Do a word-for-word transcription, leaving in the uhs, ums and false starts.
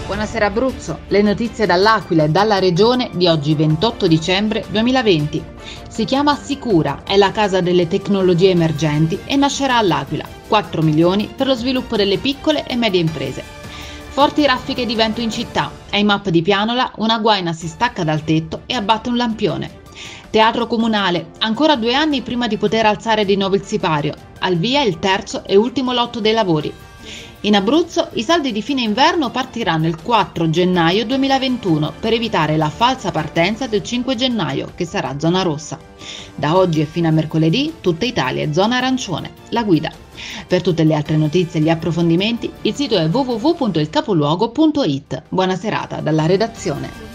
Buonasera Abruzzo, le notizie dall'Aquila e dalla regione di oggi ventotto dicembre duemilaventi. Si chiama Sicura, è la casa delle tecnologie emergenti e nascerà all'Aquila. quattro milioni per lo sviluppo delle piccole e medie imprese. Forti raffiche di vento in città, ai map di Pianola una guaina si stacca dal tetto e abbatte un lampione. Teatro Comunale, ancora due anni prima di poter alzare di nuovo il sipario, al via il terzo e ultimo lotto dei lavori. In Abruzzo i saldi di fine inverno partiranno il quattro gennaio duemilaventuno per evitare la falsa partenza del cinque gennaio, che sarà zona rossa. Da oggi e fino a mercoledì tutta Italia è zona arancione. La guida. Per tutte le altre notizie e gli approfondimenti il sito è w w w punto il capoluogo punto i t. Buona serata dalla redazione.